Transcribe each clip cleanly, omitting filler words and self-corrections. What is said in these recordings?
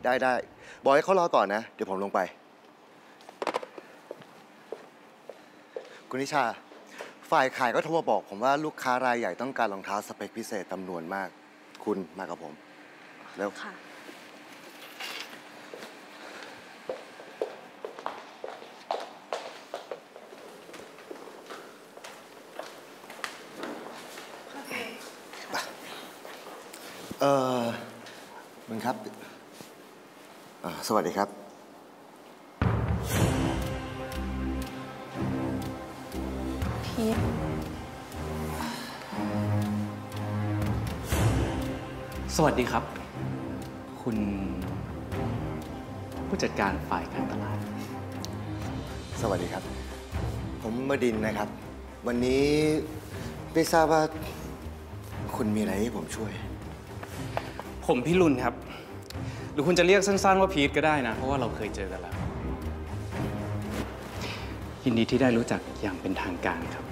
ได้บอกให้เขารอก่อนนะเดี๋ยวผมลงไปคุณนิชาฝ่ายขายก็โทรมาบอกผมว่าลูกค้ารายใหญ่ต้องการรองเท้าสเปคพิเศษจำนวนมากคุณมากับผมเร็วค่ะมึงครับสวัสดีครับพีทสวัสดีครับคุณผู้จัดการฝ่ายการตลาดสวัสดีครับผมบดินทร์นะครับวันนี้ไม่ทราบว่าคุณมีอะไรให้ผมช่วยผมพี่รุนครับหรือคุณจะเรียกสั้นๆว่าพีทก็ได้นะเพราะว่าเราเคยเจอกันแล้วยินดีที่ได้รู้จักอย่างเป็นทางการครับ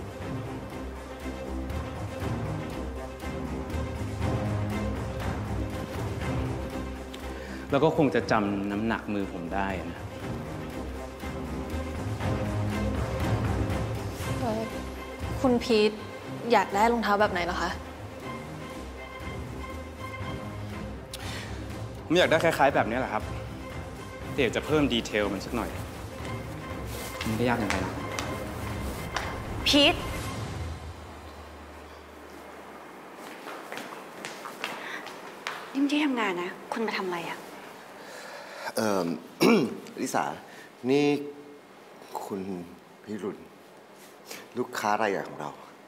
แล้วก็คงจะจำน้ำหนักมือผมได้นะคุณพีทอยากได้รองเท้าแบบไหนเหรอคะผมอยากได้คล้ายๆแบบนี้แหละครับแต่อยากจะเพิ่มดีเทลมันสักหน่อยไม่ได้ยากอย่างไรหรอกพีทนี่ไม่ได้ทำงานนะคุณมาทำอะไรอะลิสานี่คุณพิรุณลูกค้ารายใหญ่ของเรา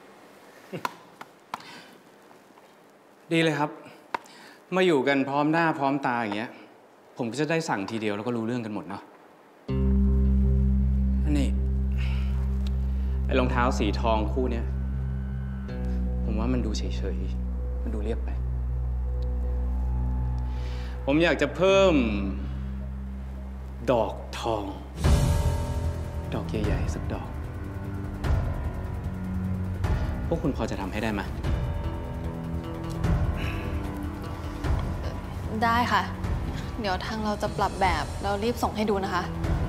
ดีเลยครับมาอยู่กันพร้อมหน้าพร้อมตาอย่างเงี้ยผมก็จะได้สั่งทีเดียวแล้วก็รู้เรื่องกันหมดเนาะนี่ไอ้รองเท้าสีทองคู่เนี้ยผมว่ามันดูเฉยๆมันดูเรียบไปผมอยากจะเพิ่มดอกทองดอกใหญ่ๆสักดอกพวกคุณพอจะทำให้ได้ไหมได้ค่ะเดี๋ยวทางเราจะปรับแบบแล้วรีบส่งให้ดูนะคะ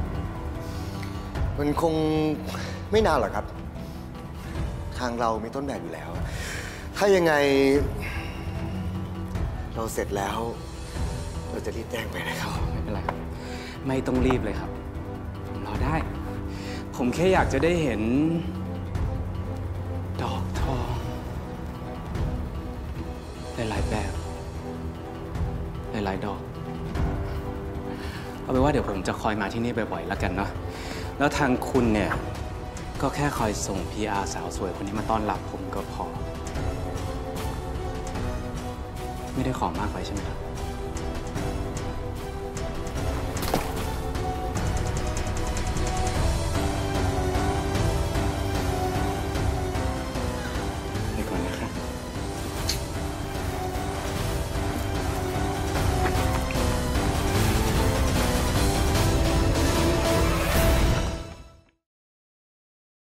มันคงไม่นานหรอกครับทางเรามีต้นแบบอยู่แล้วถ้ายังไงเราเสร็จแล้วเราจะรีบแจ้งไปนะครับไม่เป็นไรครับไม่ต้องรีบเลยครับผมรอได้ผมแค่อยากจะได้เห็นดอกทองหลายๆแบบหลายๆดอกเอาเป็นว่าเดี๋ยวผมจะคอยมาที่นี่บ่อยๆแล้วกันเนาะแล้วทางคุณเนี่ยก็แค่คอยส่ง PR สาวสวยคนนี้มาต้อนรับผมก็พอไม่ได้ขอมากไปใช่ไหมครับ